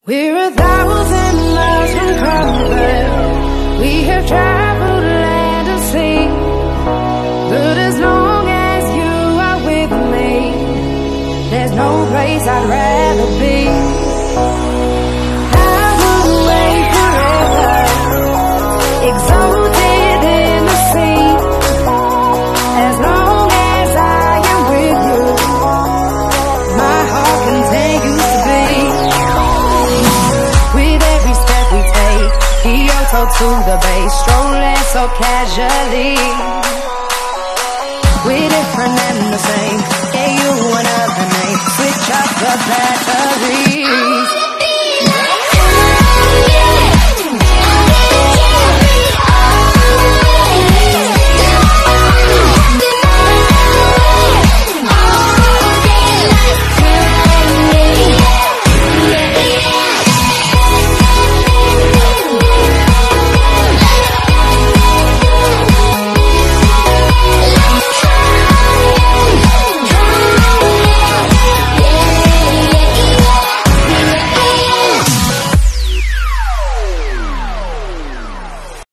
We're 1,000 miles from comfort. We have traveled land and sea, but as long as you are with me, there's no place I'd rather be. I would wait forever, exalted in the sea, as long as I am with you, my heart continues to beat. With every step we take, Kyoto to the bay, strolling so casually. We're different and the same, yeah, you and I remain. Switch up the battery.